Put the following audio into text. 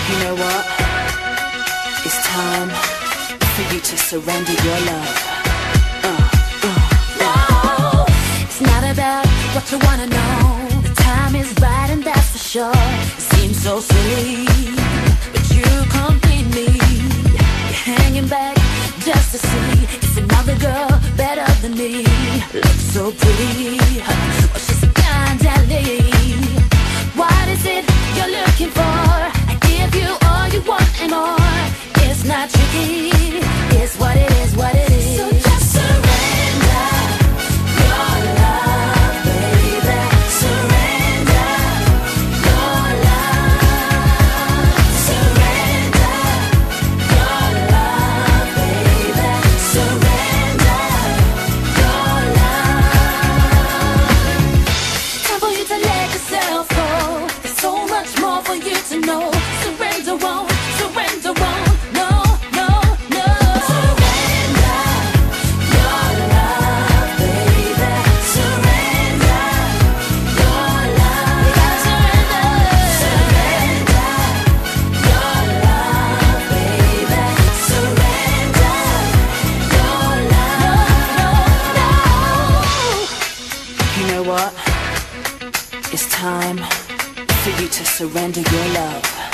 You know what? It's time for you to surrender your love. No, it's not about what you wanna know. The time is right and that's for sure. It seems so silly, but you complete me. You're hanging back just to see it's another girl better than me. Looks so pretty, well she's a kind What is it you're looking for? I give you all you want and more. It's not tricky, it's what it is, what it is. So just surrender your love, baby. Surrender your love. Surrender your love, baby. Surrender your love. Time for you to let yourself go. There's so much more for you to know. Surrender won't, surrender won't. No, no, no. Surrender your love, baby. Surrender your love. You gotta surrender. Surrender your love, baby. Surrender your love. No, no. You know what? It's time for you to surrender your love.